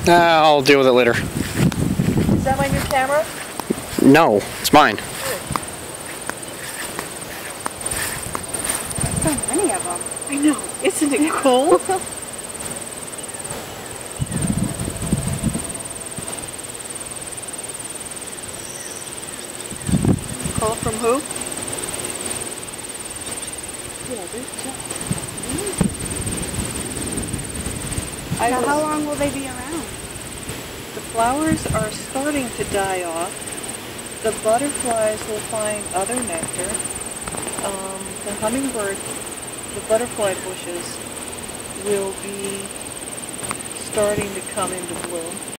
I'll deal with it later. Is that my new camera? No, it's mine. So many of them. I know. Isn't it cool? Call from who? Yeah, there's just so how long will they be around? The flowers are starting to die off. The butterflies will find other nectar. The hummingbird, the butterfly bushes will be starting to come into bloom.